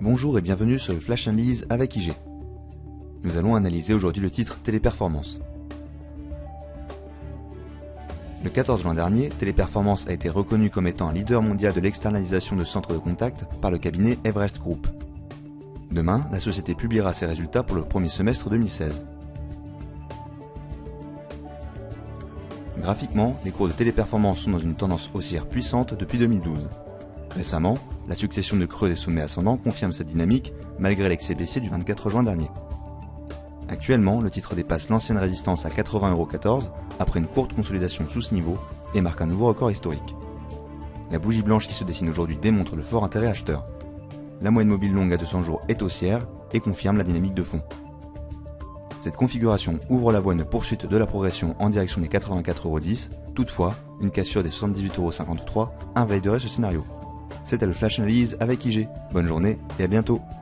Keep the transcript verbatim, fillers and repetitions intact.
Bonjour et bienvenue sur le Flash Analyse avec I G. Nous allons analyser aujourd'hui le titre Téléperformance. Le quatorze juin dernier, Téléperformance a été reconnu comme étant un leader mondial de l'externalisation de centres de contact par le cabinet Everest Group. Demain, la société publiera ses résultats pour le premier semestre deux mille seize. Graphiquement, les cours de Téléperformance sont dans une tendance haussière puissante depuis deux mille douze. Récemment, la succession de creux des sommets ascendants confirme cette dynamique malgré l'excès baissier du vingt-quatre juin dernier. Actuellement, le titre dépasse l'ancienne résistance à quatre-vingts euros quatorze après une courte consolidation sous ce niveau et marque un nouveau record historique. La bougie blanche qui se dessine aujourd'hui démontre le fort intérêt acheteur. La moyenne mobile longue à deux cents jours est haussière et confirme la dynamique de fond. Cette configuration ouvre la voie à une poursuite de la progression en direction des quatre-vingt-quatre euros dix, toutefois, une cassure des soixante-dix-huit euros cinquante-trois invaliderait ce scénario. C'était le Flash Analyse avec I G. Bonne journée et à bientôt.